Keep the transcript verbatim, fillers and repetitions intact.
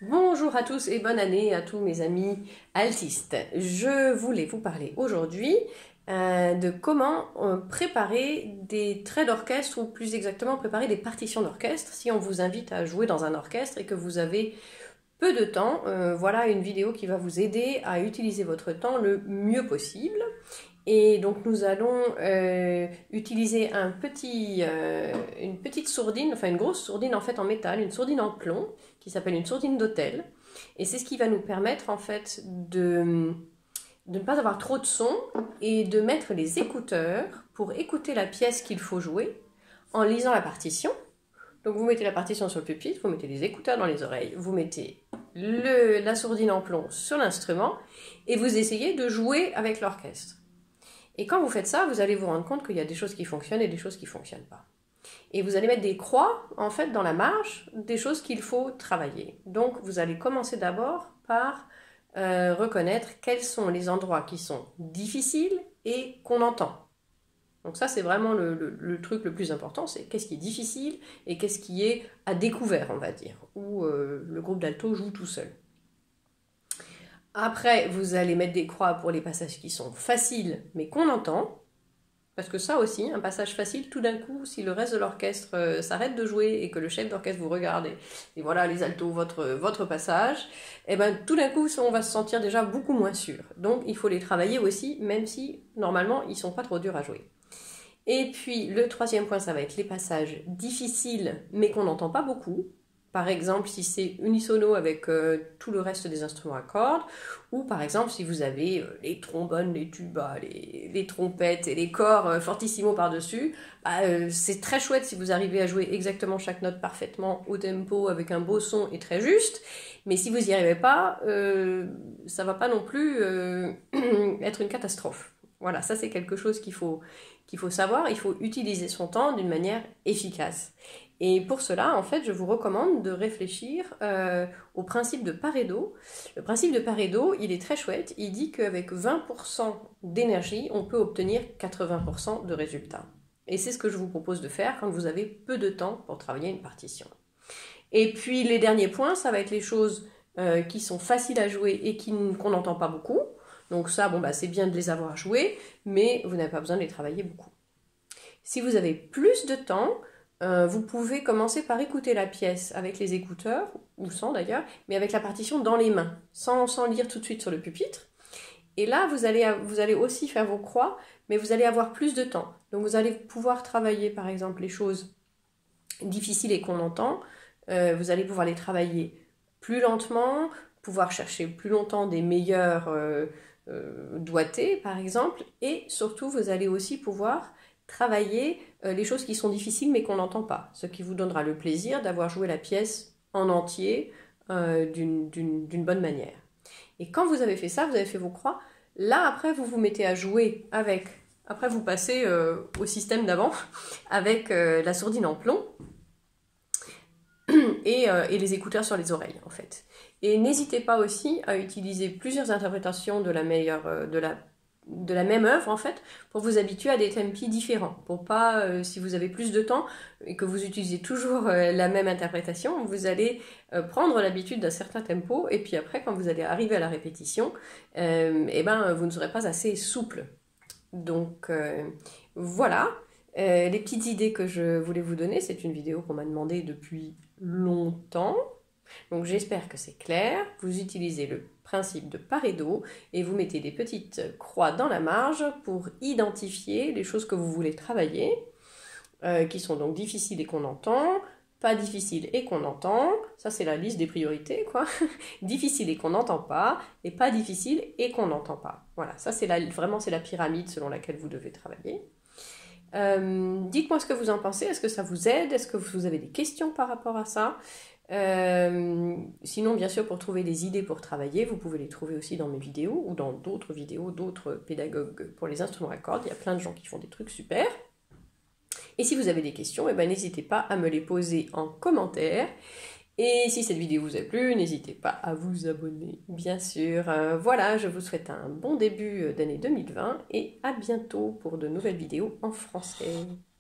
Bonjour à tous et bonne année à tous mes amis altistes. Je voulais vous parler aujourd'hui euh, de comment euh, préparer des traits d'orchestre ou plus exactement préparer des partitions d'orchestre si on vous invite à jouer dans un orchestre et que vous avez peu de temps. Euh, voilà une vidéo qui va vous aider à utiliser votre temps le mieux possible. Et donc nous allons euh, utiliser un petit, euh, une petite sourdine, enfin une grosse sourdine en fait en métal, une sourdine en plomb qui s'appelle une sourdine d'hôtel. Et c'est ce qui va nous permettre en fait de, de ne pas avoir trop de son et de mettre les écouteurs pour écouter la pièce qu'il faut jouer en lisant la partition. Donc vous mettez la partition sur le pupitre, vous mettez les écouteurs dans les oreilles, vous mettez le, la sourdine en plomb sur l'instrument et vous essayez de jouer avec l'orchestre. Et quand vous faites ça, vous allez vous rendre compte qu'il y a des choses qui fonctionnent et des choses qui ne fonctionnent pas. Et vous allez mettre des croix, en fait, dans la marge des choses qu'il faut travailler. Donc, vous allez commencer d'abord par euh, reconnaître quels sont les endroits qui sont difficiles et qu'on entend. Donc ça, c'est vraiment le, le, le truc le plus important, c'est qu'est-ce qui est difficile et qu'est-ce qui est à découvert, on va dire, où euh, le groupe d'alto joue tout seul. Après, vous allez mettre des croix pour les passages qui sont faciles, mais qu'on entend. Parce que ça aussi, un passage facile, tout d'un coup, si le reste de l'orchestre euh, s'arrête de jouer et que le chef d'orchestre vous regarde et, et voilà, les altos, votre, votre passage, et ben tout d'un coup, on va se sentir déjà beaucoup moins sûr. Donc, il faut les travailler aussi, même si, normalement, ils ne sont pas trop durs à jouer. Et puis, le troisième point, ça va être les passages difficiles, mais qu'on n'entend pas beaucoup. Par exemple, si c'est unisono avec euh, tout le reste des instruments à cordes, ou par exemple, si vous avez euh, les trombones, les tubas, les, les trompettes et les corps euh, fortissimo par-dessus, bah, euh, c'est très chouette si vous arrivez à jouer exactement chaque note parfaitement au tempo, avec un beau son et très juste. Mais si vous n'y arrivez pas, euh, ça ne va pas non plus euh, être une catastrophe. Voilà, ça c'est quelque chose qu'il faut, qu'il faut savoir. Il faut utiliser son temps d'une manière efficace. Et pour cela, en fait, je vous recommande de réfléchir euh, au principe de Pareto. Le principe de Pareto, il est très chouette. Il dit qu'avec vingt pour cent d'énergie, on peut obtenir quatre-vingts pour cent de résultats. Et c'est ce que je vous propose de faire quand vous avez peu de temps pour travailler une partition. Et puis les derniers points, ça va être les choses euh, qui sont faciles à jouer et qu'on n'entend pas beaucoup. Donc ça, bon, bah, c'est bien de les avoir joués, mais vous n'avez pas besoin de les travailler beaucoup. Si vous avez plus de temps, Euh, vous pouvez commencer par écouter la pièce avec les écouteurs, ou sans d'ailleurs, mais avec la partition dans les mains, sans, sans lire tout de suite sur le pupitre. Et là, vous allez, vous allez aussi faire vos croix, mais vous allez avoir plus de temps. Donc vous allez pouvoir travailler par exemple les choses difficiles et qu'on entend, euh, vous allez pouvoir les travailler plus lentement, pouvoir chercher plus longtemps des meilleurs euh, euh, doigtés par exemple, et surtout vous allez aussi pouvoir travailler euh, les choses qui sont difficiles mais qu'on n'entend pas, ce qui vous donnera le plaisir d'avoir joué la pièce en entier euh, d'une, d'une, d'une bonne manière. Et quand vous avez fait ça, vous avez fait vos croix, là après vous vous mettez à jouer avec, après vous passez euh, au système d'avant avec euh, la sourdine en plomb et, euh, et les écouteurs sur les oreilles en fait. Et n'hésitez pas aussi à utiliser plusieurs interprétations de la meilleure, euh, de la de la même œuvre en fait, pour vous habituer à des tempi différents, pour pas, euh, si vous avez plus de temps et que vous utilisez toujours euh, la même interprétation, vous allez euh, prendre l'habitude d'un certain tempo, et puis après quand vous allez arriver à la répétition, euh, et ben, vous ne serez pas assez souple. Donc euh, voilà, euh, les petites idées que je voulais vous donner, c'est une vidéo qu'on m'a demandé depuis longtemps. Donc j'espère que c'est clair. Vous utilisez le principe de Pareto et vous mettez des petites croix dans la marge pour identifier les choses que vous voulez travailler, euh, qui sont donc difficiles et qu'on entend, pas difficiles et qu'on entend, ça c'est la liste des priorités quoi, difficiles et qu'on n'entend pas, et pas difficiles et qu'on n'entend pas. Voilà, ça c'est la, vraiment c'est la pyramide selon laquelle vous devez travailler. Euh, dites-moi ce que vous en pensez, est-ce que ça vous aide, est-ce que vous avez des questions par rapport à ça? Euh, sinon, bien sûr, pour trouver des idées pour travailler, vous pouvez les trouver aussi dans mes vidéos ou dans d'autres vidéos d'autres pédagogues pour les instruments à cordes. Il y a plein de gens qui font des trucs super. Et si vous avez des questions, eh ben, n'hésitez pas à me les poser en commentaire. Et si cette vidéo vous a plu, n'hésitez pas à vous abonner, bien sûr. Euh, voilà, je vous souhaite un bon début d'année deux mille vingt et à bientôt pour de nouvelles vidéos en français.